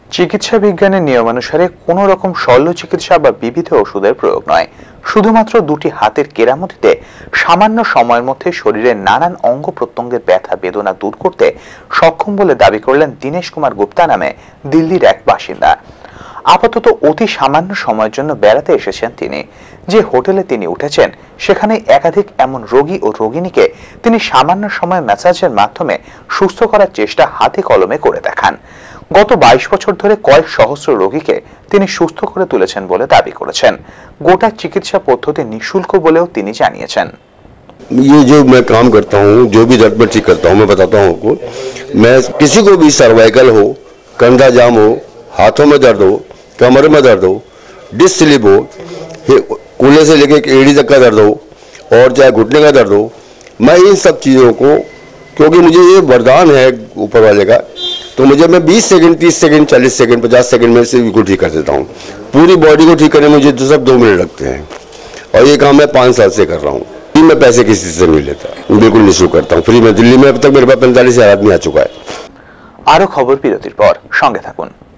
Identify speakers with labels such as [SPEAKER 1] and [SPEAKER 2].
[SPEAKER 1] চিকিৎসা বিজ্ঞানের নিয়মানুসারে কোনো রকম শল্য চিকিৎসা বা বিবিধ ওষুধের প্রয়োগ নয়, শুধুমাত্র দুটি হাতের কেরামতিতে সামান্য সময়ের মধ্যে শরীরের নানান অঙ্গ প্রত্যঙ্গের ব্যথা বেদনা দূর করতে সক্ষম বলে দাবি করলেন দীনেশ কুমার গুপ্তা নামে দিল্লির এক বাসিন্দা। আপাতত অতি সামান্য সময়ের জন্য বেড়াতে এসেছেন তিনি। যে হোটেলে তিনি উঠেছেন সেখানে একাধিক এমন রোগী ও রোগিণীকে তিনি সামান্য সময় ম্যাসাজের মাধ্যমে সুস্থ করার চেষ্টা হাতে কলমে করে দেখান। গত 22 বছর ধরে কয়েক সহস্র রোগীকে তিনি সুস্থ করে তুলেছেন বলে দাবি করেছেন। গোটা চিকিৎসা পদ্ধতি নিঃশুল্ক বলেও তিনি জানিয়েছেন।
[SPEAKER 2] ये जो मैं काम करता हूँ, जो भी दर्द में ठीक करता हूँ, मैं बताता हूँ आपको। मैं किसी को भी सर्वाइकल हो, कंधा जाम हो, हाथों में दर्द हो, कमर में दर्द हो, डिस्क स्लिप हो, कूल्हे से लेके एड़ी तक का दर्द हो और चाहे घुटने का दर्द हो, मैं इन सब चीज़ों को, क्योंकि मुझे ये वरदान है ऊपर वाले का, तो मुझे मैं 20 सेकंड 30 सेकंड 40 सेकंड 50 सेकंड में से बिल्कुल ठीक कर देता हूँ। पूरी बॉडी को ठीक करने में मुझे तो सब 2 मिनट लगते हैं और ये काम मैं 5 साल से कर रहा हूँ। मैं पैसे किसी से नहीं लेता, बिल्कुल निःशुल्क करता हूँ, फ्री में। दिल्ली में अब तक मेरे पास 45,000 आदमी आ चुका है।
[SPEAKER 1] আরো খবর বিরতির পর সঙ্গে থাকুন।